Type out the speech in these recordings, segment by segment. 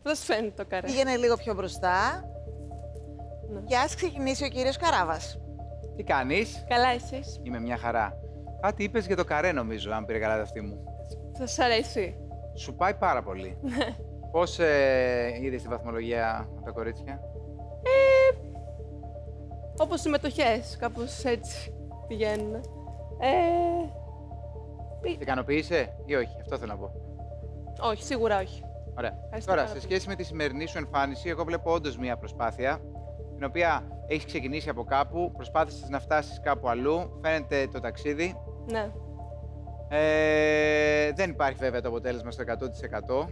Πώς φαίνεται το καρέ. Πήγαινε λίγο πιο μπροστά. Ναι. Και ας ξεκινήσει ο κύριος Καράβας. Τι κάνεις? Καλά εσείς. Είμαι μια χαρά. Κάτι είπες για το καρέ, νομίζω, αν πήρε καλά τα αυτή μου. Θα σας αρέσει. Σου πάει πάρα πολύ. Πώς είδες τη βαθμολογία από τα κορίτσια? Όπως συμμετοχές, κάπως έτσι πηγαίνουν. Σε ικανοποίησε ή όχι? Αυτό θέλω να πω. Όχι, σίγουρα όχι. Ωραία. Ευχαριστώ Τώρα, πάρα σε πολύ. σχέση με τη σημερινή σου εμφάνιση, εγώ βλέπω όντως μια προσπάθεια, την οποία έχεις ξεκινήσει από κάπου, προσπάθησες να φτάσεις κάπου αλλού, φαίνεται το ταξίδι. Ναι. Δεν υπάρχει βέβαια το αποτέλεσμα στο 100%.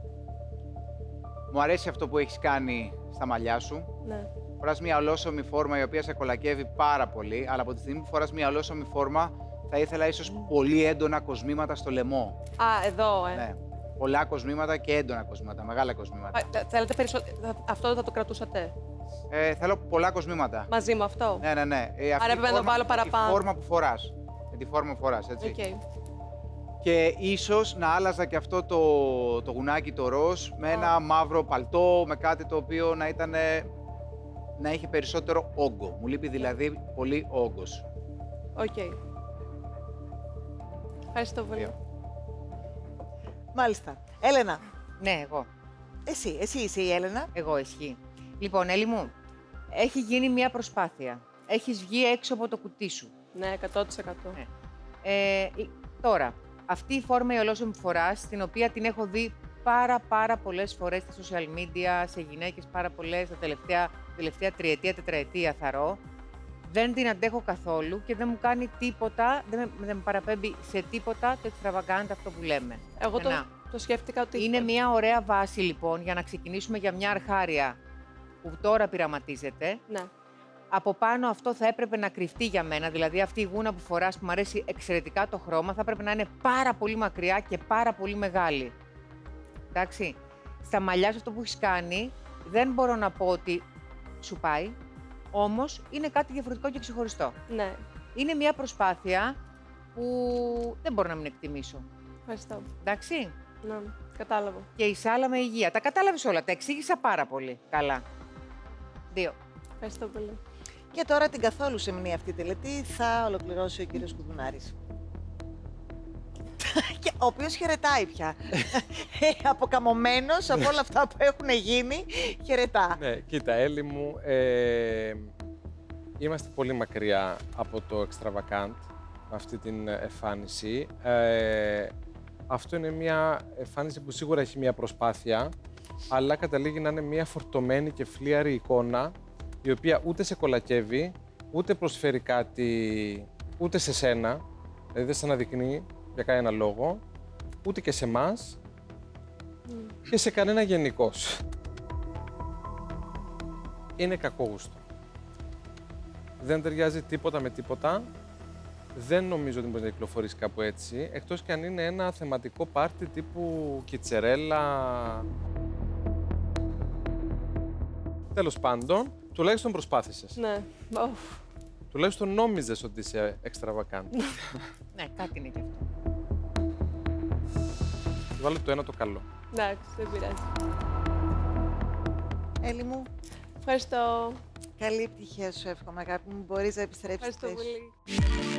Μου αρέσει αυτό που έχεις κάνει στα μαλλιά σου. Ναι. Φοράς μια ολόσωμη φόρμα η οποία σε κολακεύει πάρα πολύ, αλλά από τη στιγμή που φοράς μια ολόσωμη φόρμα θα ήθελα ίσως πολύ έντονα κοσμήματα στο λαιμό. Α, εδώ, Ναι. Πολλά κοσμήματα και έντονα κοσμήματα, μεγάλα κοσμήματα. Θέλετε περισσότερο. Αυτό θα το κρατούσατε. Θέλω πολλά κοσμήματα. Μαζί με αυτό. Ναι. Αυτή Άρα η πρέπει να το φόρμα- βάλω παραπάνω. Τη φόρμα που φοράς. Με τη φόρμα που φοράς, έτσι. Οκ. Και ίσως να άλλαζα και αυτό το γουνάκι το ροζ με ένα μαύρο παλτό, με κάτι το οποίο να είχε περισσότερο όγκο. Μου λείπει δηλαδή πολύ όγκος. Οκ. Ευχαριστώ πολύ. Μάλιστα. Έλενα, Ναι, εγώ. εσύ είσαι η Έλενα. Εγώ ισχύει. Λοιπόν, Έλλη μου, έχει γίνει μια προσπάθεια. Έχεις βγει έξω από το κουτί σου. Ναι, 100%. Ναι. Τώρα, αυτή η φόρμα η ολόσωμη που φοράς, την οποία την έχω δει πάρα πολλές φορές στα social media, σε γυναίκες πάρα πολλές, τα τελευταία τριετία, τετραετία θαρώ. Δεν την αντέχω καθόλου και δεν μου κάνει τίποτα, δεν με παραπέμπει σε τίποτα το extravagant αυτό που λέμε. Εγώ Πουθενά. το σκέφτηκα ότι. Είναι μια ωραία βάση λοιπόν για να ξεκινήσουμε για μια αρχάρια που τώρα πειραματίζεται. Ναι. Από πάνω αυτό θα έπρεπε να κρυφτεί για μένα, δηλαδή αυτή η γούνα που φοράς που μου αρέσει εξαιρετικά το χρώμα θα έπρεπε να είναι πάρα πολύ μακριά και πάρα πολύ μεγάλη. Εντάξει, στα μαλλιά σου αυτό που έχεις κάνει δεν μπορώ να πω ότι σου πάει, όμως είναι κάτι διαφορετικό και ξεχωριστό. Ναι. Είναι μια προσπάθεια που δεν μπορώ να μην εκτιμήσω. Ευχαριστώ. Εντάξει. Ναι. Κατάλαβα. Και η σάλα με υγεία. Τα κατάλαβες όλα, τα εξήγησα πάρα πολύ καλά. 2. Ευχαριστώ πολύ. Και τώρα την καθόλου σεμνή αυτή τελετή θα ολοκληρώσει ο κύριος Κουδουνάρης. Και ο οποίος χαιρετάει πια. Αποκαμωμένος από όλα αυτά που έχουν γίνει, χαιρετά. Ναι, κοίτα, Έλλη μου, είμαστε πολύ μακριά από το extravagant, αυτή την εμφάνιση. Αυτό είναι μια εμφάνιση που σίγουρα έχει μια προσπάθεια, αλλά καταλήγει να είναι μια φορτωμένη και φλίαρη εικόνα, η οποία ούτε σε κολακεύει, ούτε προσφέρει κάτι, ούτε σε σένα, δηλαδή δεν σε αναδεικνύει για κανένα λόγο, ούτε και σε εμάς και σε κανένα γενικώς. Είναι κακόγουστο. Δεν ταιριάζει τίποτα με τίποτα. Δεν νομίζω ότι μπορεί να κυκλοφορήσει κάπου έτσι, εκτός και αν είναι ένα θεματικό πάρτι τύπου κιτσερέλα. Τέλος πάντων, τουλάχιστον προσπάθησες. Ναι. Οφ. Τουλάχιστον νόμιζες ότι είσαι extravagant. Ναι, κάτι είναι και αυτό. Βάλε το ένα το καλό. Εντάξει, δεν πειράζει. Έλλη μου, Ευχαριστώ. καλή επιτυχία σου εύχομαι, αγάπη μου. Μπορείς να επιστρέψεις. Ευχαριστώ στη θέση σου. πολύ.